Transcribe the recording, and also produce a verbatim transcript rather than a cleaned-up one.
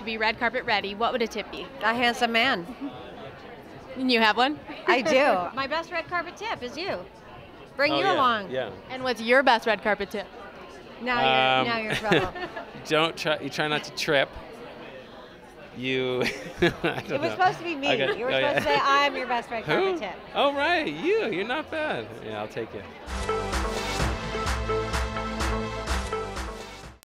be red carpet ready, what would a tip be? A handsome man. And you have one? I do. My best red carpet tip is you. Bring Oh, you yeah, along. Yeah. And what's your best red carpet tip? Now you're Um, now you're in trouble. Don't try. You try not to trip. You. I don't It was know. supposed to be me. Okay. You were Oh, supposed yeah. to say I'm your best red carpet Who? tip. Oh right, you. You're not bad. Yeah, I'll take it.